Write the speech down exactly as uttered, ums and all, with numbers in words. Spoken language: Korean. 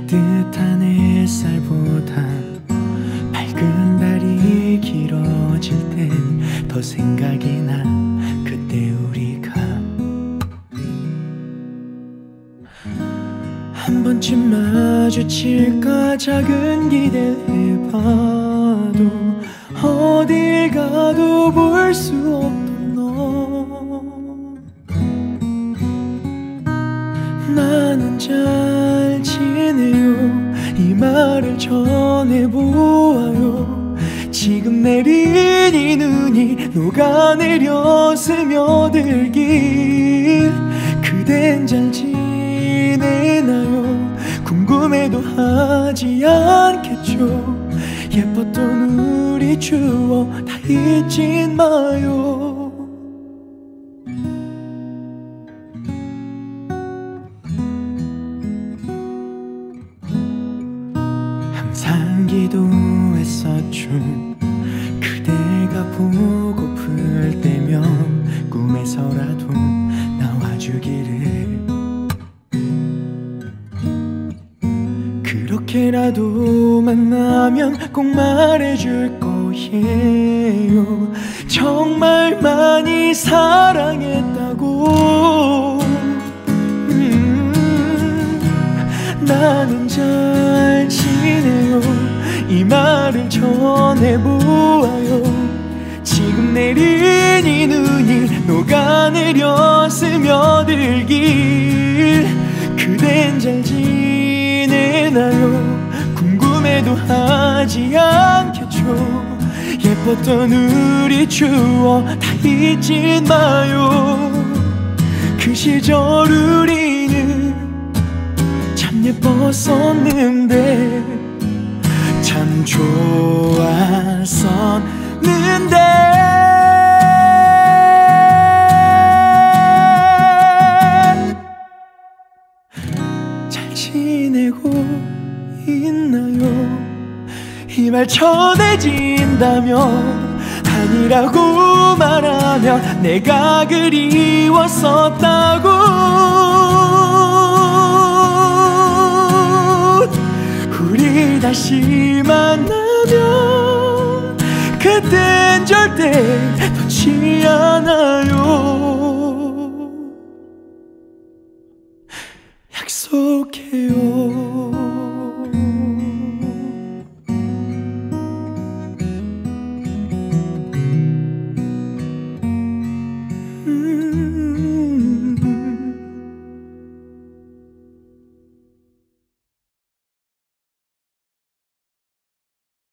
따뜻한 햇살보다 밝은 달이 길어질 땐 더 생각이 나. 그때 우리가 한 번쯤 마주칠까 작은 기대를 해봐도 어딜 가도 볼 수 없던 너. 나는 잘 지내요 이 말을 전해보아요. 지금 내린 이 눈이 녹아내려 스며들길. 그댄 잘 지내나요? 궁금해도 하지 않겠죠. 예뻤던 우리 추억 다 잊진 마요. 항상 기도했었죠. 그대가 보고플 때면 꿈에서라도 나와주기를. 그렇게라도 만나면 꼭 말해줄 거예요. 정말 많이 사랑했다고. 음, 나는 잘 지내요 이 말을 전해보아요. 지금 내린 이 눈이 녹아내려 스며들길. 그댄 잘 지내나요? 궁금해도 하지 않겠죠. 예뻤던 우리 추억 다 잊진 마요. 그 시절 우리는 참 예뻤었는데, 참 좋았었는데. 잘 지내고 있나요? 이 말 전해진다면 아니라고 말하면 내가 그리웠었다고. 우리 다시 만나면 그땐 절대 놓지 않아요.